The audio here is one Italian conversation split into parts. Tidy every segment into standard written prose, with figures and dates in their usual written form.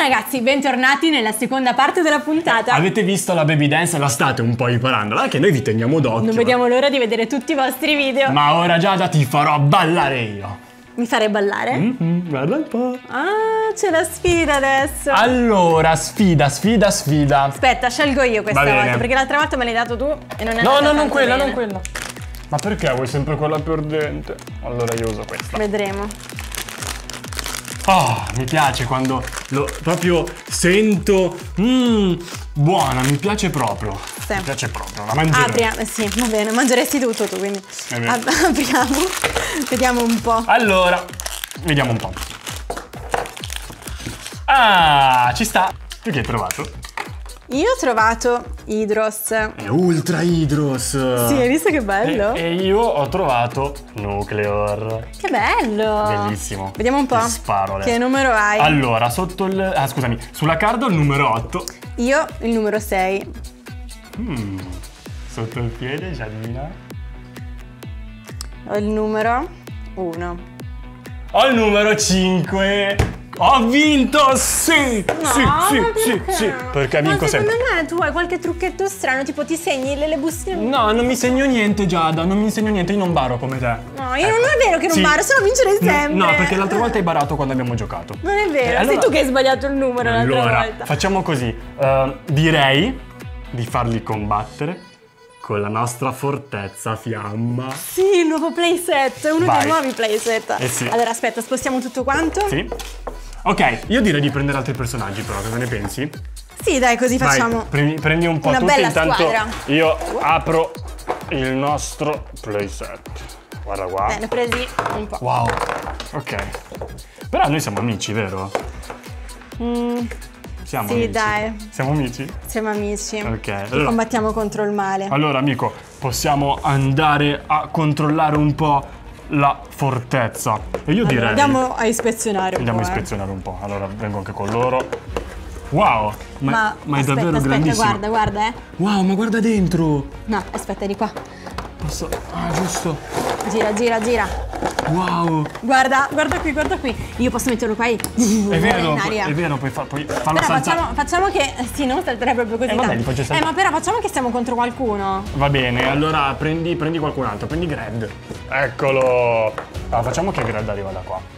ragazzi, bentornati nella seconda parte della puntata. Avete visto la baby dance? La state un po' imparando, che noi vi teniamo d'occhio. Non vediamo l'ora di vedere tutti i vostri video. Ma ora Giada ti farò ballare io. Mi farei ballare? Guarda un po'. Ah, c'è la sfida adesso. Allora, sfida. Aspetta, scelgo io questa Va bene. volta, perché l'altra volta me l'hai dato tu e non è No, andata non tanto quella, bene. non quella. Ma perché vuoi sempre quella più ardente? Allora io uso questa. Vedremo. Oh, mi piace quando lo proprio sento. Buona, mi piace proprio. Sì. Mi piace proprio, la mangerò. Sì, va bene, mangeresti tutto tu, quindi vero. apriamo. Vediamo un po'. Allora, vediamo un po'. Ah, ci sta. Tu che hai trovato? Io ho trovato Hydros. È Ultra Hydros. Sì, hai visto che bello? E io ho trovato Nucleor. Che bello. Bellissimo. Vediamo un po'. Ti sparo adesso. Che numero hai? Allora, sotto il... Ah, scusami. Sulla carta il numero 8. Io il numero 6. Sotto il piede, Giadina. Ho il numero 1. Ho il numero 5. Ho vinto! Sì! Sì. Perché vinco sempre. Secondo me tu hai qualche trucchetto strano, tipo ti segni le bustine. No, non mi segno niente, Giada. Non mi segno niente. Io non baro come te. No, io non è vero che non baro, se no vincerei sempre. No, perché l'altra volta hai barato quando abbiamo giocato. Non è vero, Allora, sei tu che hai sbagliato il numero l'altra volta. Facciamo così. Direi di farli combattere con la nostra fortezza fiamma. Sì, il nuovo playset, uno Vai. dei nuovi playset. Sì. Allora aspetta, spostiamo tutto quanto? Sì. Ok, io direi di prendere altri personaggi però, cosa ne pensi? Sì, dai, così facciamo. Vai, prendi un po' una tutti, bella intanto squadra. io apro il nostro playset. Guarda qua. Bene, presi un po'. Wow. Ok. Però noi siamo amici, vero? Siamo Sì, amici. dai. Siamo amici? Siamo amici. Ok. E combattiamo contro il male. Allora, amico, possiamo andare a controllare un po' la fortezza. E io direi... Andiamo a ispezionare un Andiamo po'. a ispezionare un po'. Allora, vengo anche con loro. Wow! Ma è aspetta, davvero grandissimo. Guarda. Wow, ma guarda dentro! No, aspetta, di qua. Posso... Ah, giusto. Gira. Wow! Guarda qui. Io posso metterlo qua e È vero, in aria. puoi farlo Però saltare. facciamo che... Sì, non salterei proprio così vabbè, tanto. li faccio saltare. Ma però facciamo che stiamo contro qualcuno. Va bene, allora prendi qualcun altro, prendi Gred. Eccolo! Allora, facciamo che Gred arriva da qua.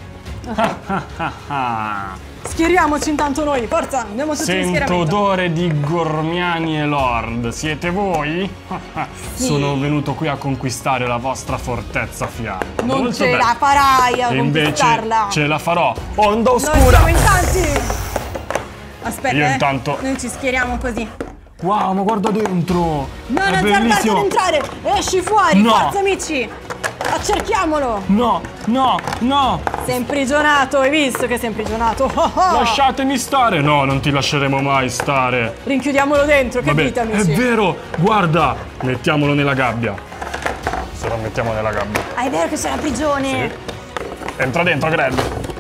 Schieriamoci intanto noi, forza, andiamo tutti in Sento schieramento. odore di Gormiani e Lord. Siete voi? Sono venuto qui a conquistare la vostra fortezza fiamma. Non Molto ce bene. la farai a E invece conquistarla. ce la farò. Onda Noi oscura. siamo in tanti. Aspetta, Io intanto... noi ci schieriamo così. Wow, ma guarda dentro. No, È non tardarti ad bellissimo. entrare. Esci fuori, No. forza amici. Accerchiamolo. No. Sei imprigionato, hai visto che sei imprigionato? Lasciatemi stare. No, non ti lasceremo mai stare. Rinchiudiamolo dentro, che Vabbè, dite è amici? vero. Guarda, mettiamolo nella gabbia. Se lo mettiamo nella gabbia. Ah, è vero che c'è la prigione. Entra dentro, Gred.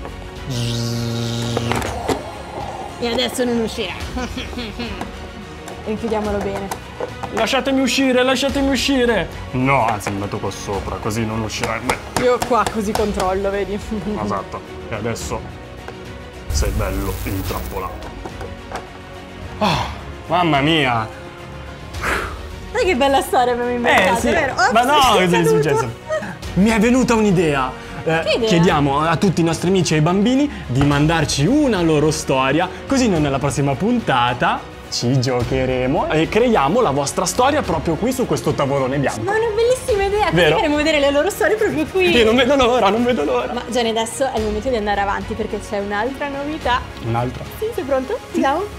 E adesso non uscirà. Rinchiudiamolo bene. Lasciatemi uscire. No, anzi mi metto qua sopra, così non uscirai. Io qua così controllo, vedi? Esatto. E adesso sei bello intrappolato. Oh, mamma mia. Sai che bella storia abbiamo inventato, Sì. vero? Ma no, cosa è caduto. successo? Mi è venuta un'idea. idea? Chiediamo a tutti i nostri amici e ai bambini di mandarci una loro storia, così noi nella prossima puntata ci giocheremo e creiamo la vostra storia proprio qui su questo tavolone bianco. Ma è una bellissima idea, quindi Vero? faremo vedere le loro storie proprio qui. Io non vedo l'ora. Ma Gianni, adesso è il momento di andare avanti perché c'è un'altra novità. Un'altra. Sì, sei pronto? Andiamo?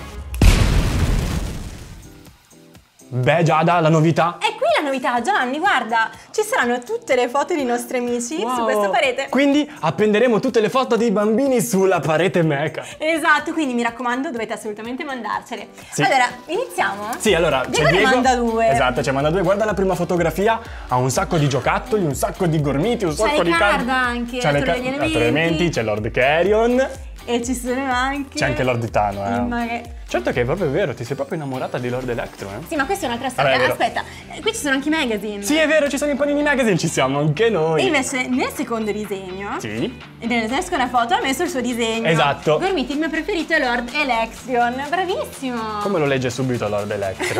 Beh, Giada, la novità. È qui la novità, Gianni, guarda, ci saranno tutte le foto dei nostri amici su Wow. questa parete. Quindi appenderemo tutte le foto dei bambini sulla parete meca. Esatto, quindi mi raccomando, dovete assolutamente mandarcele. Sì. Allora, iniziamo? Sì, allora Diego ne manda due. Esatto, ce manda due. Guarda la prima fotografia, ha un sacco di giocattoli, un sacco di gormiti, un sacco le di card anche, c'ha la le torre degli la torre degli elementi, c'è Lord Carrion E ci sono anche... C'è anche Lord Titano, Magari... Certo che è proprio vero, ti sei proprio innamorata di Lord Electro, Sì, ma questa è un'altra Vabbè, storia. è vero. Aspetta, qui ci sono anche i magazine. Sì, è vero, ci sono i Panini Magazine, ci siamo anche noi. E invece nel secondo disegno, Sì. e nella seconda foto ha messo il suo disegno. Esatto. Gormiti, il mio preferito è Lord Electrion. Bravissimo. Come lo legge subito Lord Electro?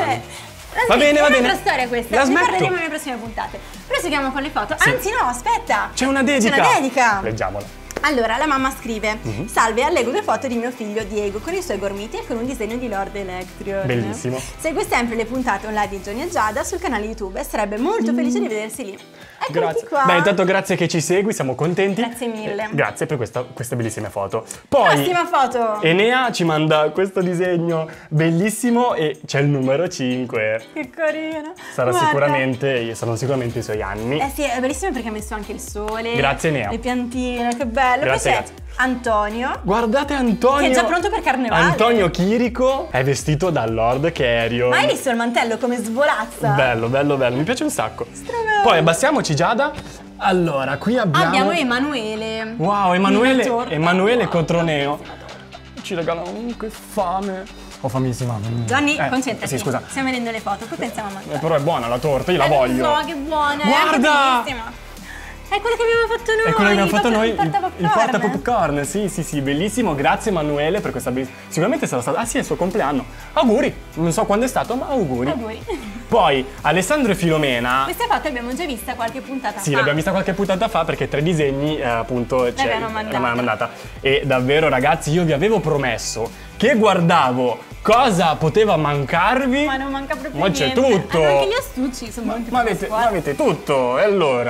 Va bene, va è bene. un'altra storia questa. La Ne smetto. parleremo nelle prossime puntate. Proseguiamo con le foto. Sì. Anzi no, aspetta. C'è una dedica. C'è una dedica. Leggiamola. Allora, la mamma scrive: Salve, allego due foto di mio figlio Diego con i suoi gormiti e con un disegno di Lord Electrion. Bellissimo. Segue sempre le puntate online di Johnny e Giada sul canale YouTube e sarebbe molto felice di vedersi lì. Eccoti Grazie. qua. Beh, intanto grazie che ci segui, siamo contenti. Grazie mille. Grazie per queste bellissime foto. Poi Prossima foto. Enea ci manda questo disegno bellissimo e c'è il numero 5. Che carino. Saranno Guarda. sicuramente i suoi anni. Sì, è bellissimo perché ha messo anche il sole. Grazie, Nea. Le piantine, che bello. Grazie, Poi c'è grazie. Antonio. Guardate Antonio. Che è già pronto per carnevale. Antonio Chirico è vestito da Lord Carrion. Ma hai visto il mantello come svolazza? Bello, bello, bello, mi piace un sacco. Strabello. Poi abbassiamoci Giada. Allora, qui Abbiamo Emanuele. Wow, Una torta. Emanuele Wow. Cotroneo. Ci regalano che fame. Ho famissima. Gianni, concentrati. Sì, scusa. Stiamo vedendo le foto, poi pensiamo a mangiare. Però è buona la torta, io la voglio. So che buona, Guarda! è anche bellissima. È quello che abbiamo fatto noi. È quello che abbiamo fatto noi, il porta popcorn. popcorn. Sì, bellissimo. Grazie Emanuele per questa bellissima. Sicuramente sarà stato. Ah sì, è il suo compleanno. Auguri. Non so quando è stato, ma auguri. Auguri. Poi Alessandro e Filomena. Questa foto l'abbiamo già vista qualche puntata Sì, fa. l'abbiamo vista qualche puntata fa perché 3 disegni appunto L'avevano mandata. E davvero ragazzi io vi avevo promesso che guardavo cosa poteva mancarvi. Ma non manca proprio Ma niente. c'è tutto. Anche gli astucci sono molto Ma avete tutto. E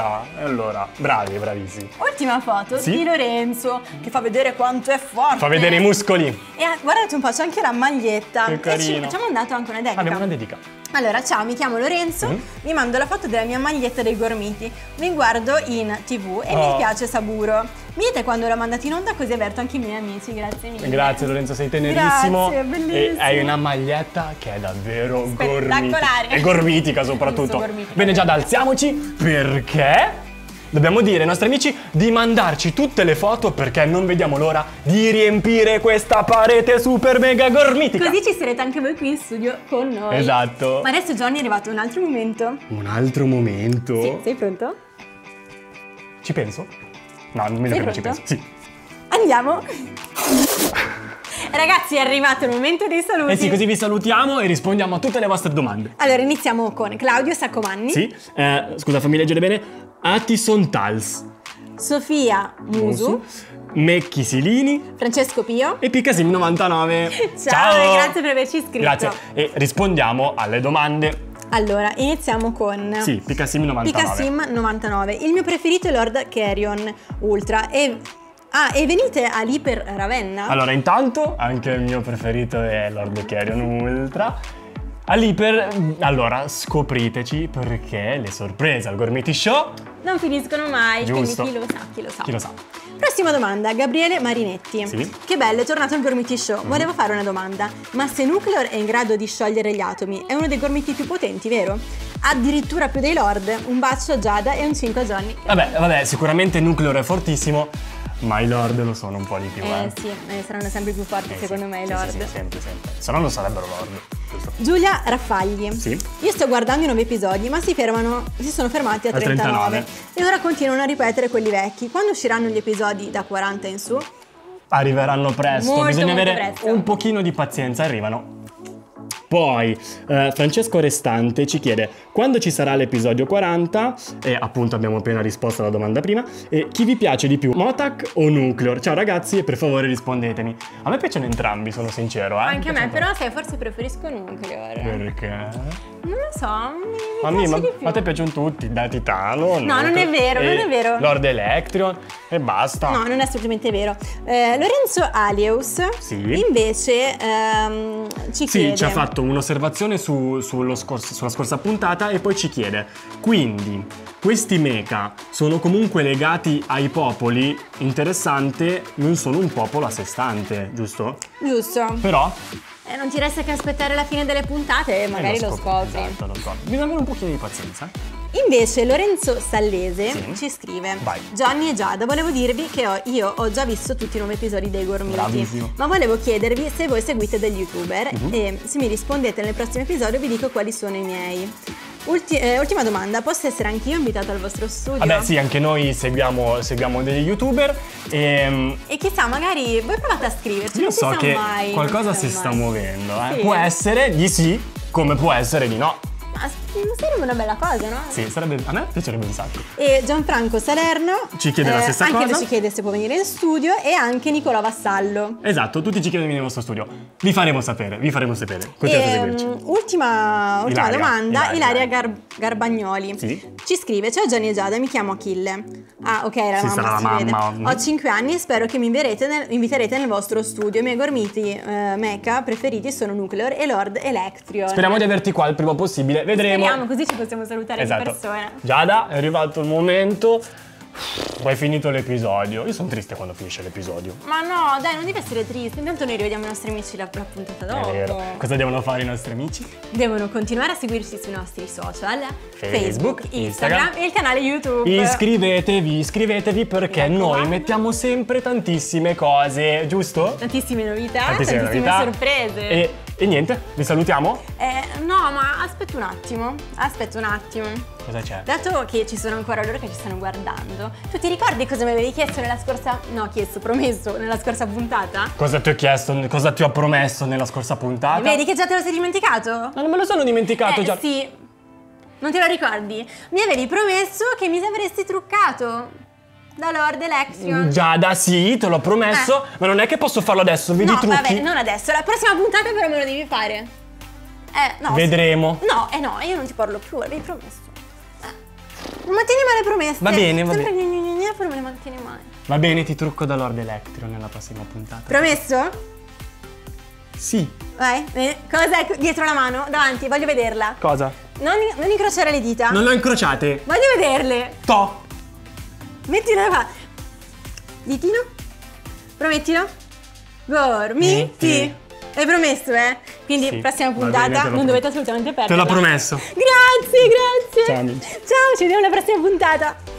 allora, bravissimi. Ultima foto Sì? di Lorenzo che fa vedere quanto è forte. Fa vedere i muscoli. E guardate un po', c'è anche la maglietta. Che E carino. ci ha mandato anche una dedica. Abbiamo una dedica. Allora, ciao, mi chiamo Lorenzo, vi mando la foto della mia maglietta dei Gormiti. Vi guardo in TV e mi piace Saburo. Mi dite quando l'ho mandato in onda così avverto anche i miei amici, grazie mille. Grazie Lorenzo, sei tenerissimo. Grazie, bellissimo. E hai una maglietta che è davvero Spettacolare. gormitica. E gormitica soprattutto. Gormitica. Bene, Giada, alziamoci perché dobbiamo dire ai nostri amici di mandarci tutte le foto perché non vediamo l'ora di riempire questa parete super mega gormitica. Così ci sarete anche voi qui in studio con noi. Esatto. Ma adesso Johnny è arrivato un altro momento. Un altro momento. Sì, sei pronto? Ci penso? No, meglio Sei che non ci pronto? penso. Sì. Andiamo. Ragazzi, è arrivato il momento dei saluti. Eh sì, così vi salutiamo e rispondiamo a tutte le vostre domande. Allora, iniziamo con Claudio Saccomanni. Sì, scusa, fammi leggere bene. Attison Tals. Sofia Musu. Mecchi Silini Francesco Pio. e Picasim 99. Ciao e grazie per averci iscritto. Grazie. E rispondiamo alle domande. Allora, iniziamo con Sì, Picasim 99. Picasim 99. Il mio preferito è Lord Carrion Ultra e venite all'Iper Ravenna? Allora, intanto anche il mio preferito è Lord Carrion Ultra. All'Iper, allora, scopriteci perché le sorprese al Gormiti Show Non finiscono mai, Giusto. quindi chi lo sa. chi lo sa. Prossima domanda, Gabriele Marinetti. Sì. Che bello, è tornato il Gormiti Show. Volevo fare una domanda. Ma se Nuclear è in grado di sciogliere gli atomi, è uno dei gormiti più potenti, vero? Addirittura più dei Lord. Un bacio a Giada e un 5 a Johnny. Vabbè, sicuramente Nuclear è fortissimo, ma i Lord lo sono un po' di più, Sì, saranno sempre più forti secondo me i Lord. Sì, sempre. Se no non sarebbero Lord, giusto? Giulia Raffagli. Sì. Io sto guardando i nuovi episodi, ma si sono fermati a 39. E ora continuano a ripetere quelli vecchi. Quando usciranno gli episodi da 40 in su? Arriveranno presto, Molto, bisogna molto avere presto. un pochino di pazienza, arrivano. Poi Francesco Restante ci chiede quando ci sarà l'episodio 40 e appunto abbiamo appena risposto alla domanda prima e chi vi piace di più, Motak o Nuclear? Ciao ragazzi e per favore rispondetemi. A me piacciono entrambi, sono sincero. Anche a me, Mi però piacciono forse preferisco Nuclear. Perché? Non lo so, mi piace di più. Ma a te piacciono tutti, da Titano, No, non è vero, non è vero. Lord Electrion e basta. No, non è assolutamente vero. Lorenzo Alius Sì. invece ci Sì, chiede. ci ha fatto un'osservazione sulla scorsa puntata e poi ci chiede: quindi questi mecha sono comunque legati ai popoli? Interessante, non sono un popolo a sé stante, giusto? Giusto. Però Non ti resta che aspettare la fine delle puntate e magari lo scopri. Esatto, lo scopri. Bisogna avere un pochino di pazienza. Invece Lorenzo Sallese Sì. ci scrive: Vai. Johnny e Giada, volevo dirvi che io ho già visto tutti i nuovi episodi dei Gormiti. Bravissimo. Ma volevo chiedervi se voi seguite degli youtuber e se mi rispondete nel prossimo episodio vi dico quali sono i miei. Ultima domanda, posso essere anch'io invitata al vostro studio? Vabbè, sì, anche noi seguiamo degli youtuber e E chissà, magari voi provate a scriverci, io non si so sa che mai, qualcosa non si si sa sta mai. muovendo, eh. Sì. Può essere di sì, come può essere di no. Ma sarebbe una bella cosa, no? Sì, a me piacerebbe un sacco. E Gianfranco Salerno Ci chiede la stessa anche cosa. lui ci chiede se può venire in studio e anche Nicola Vassallo. Esatto, tutti ci chiedono di venire nel nostro studio. Vi faremo sapere. Continuate a seguirci. Ultima Ilaria, domanda, Ilaria. Ilaria Garbagnoli. Sì. Ci scrive: ciao Gianni e Giada, mi chiamo Achille. Ah, ok, era Sì, la sarà mamma, la si vede. mamma. Ho 5 anni e spero che mi inviterete nel vostro studio. I miei gormiti mecha preferiti sono Nuclear e Lord Electrion. Speriamo di averti qua il prima possibile. Vedremo. Speriamo, così ci possiamo salutare Esatto. di persona. Giada, è arrivato il momento. Hai finito l'episodio. Io sono triste quando finisce l'episodio. Ma no, dai, non devi essere triste. Intanto noi rivediamo i nostri amici la puntata dopo. È vero. Cosa devono fare i nostri amici? Devono continuare a seguirci sui nostri social, Facebook, Instagram e il canale YouTube. Iscrivetevi perché Mi noi raccomando. mettiamo sempre tantissime cose, giusto? Tantissime novità, Tantissime tantissime novità. sorprese. E niente, vi salutiamo. No, ma aspetta un attimo. Cosa c'è? Dato che ci sono ancora loro che ci stanno guardando, tu ti ricordi cosa mi avevi chiesto promesso nella scorsa puntata? Cosa ti ho chiesto? Cosa ti ho promesso nella scorsa puntata? Vedi che già te lo sei dimenticato? Ma non me lo sono dimenticato già. Sì. Non te lo ricordi? Mi avevi promesso che mi avresti truccato da Lord Electrion. Giada, sì, te l'ho promesso, ma non è che posso farlo adesso, vedi i No, trucchi. vabbè, non adesso. La prossima puntata però me lo devi fare. No. Vedremo. No, io non ti parlo più, l'avevi promesso. Non mantieni mai le promesse. Va bene, va Sempre bene. però me le mantieni mai. Va bene, ti trucco da Lord Electro nella prossima puntata. Promesso? Sì. Vai. Cos'è dietro la mano? Davanti, voglio vederla. Cosa? Non incrociare le dita. Non l'ho incrociate. Voglio vederle. To. Mettila qua. Ditino? Promettilo? Gormiti. Hai promesso, eh? Quindi, Sì, prossima va bene, puntata te l'ho non dovete assolutamente Te perderla. l'ho promesso. Grazie. Ciao, amici. Ciao, ci vediamo alla prossima puntata.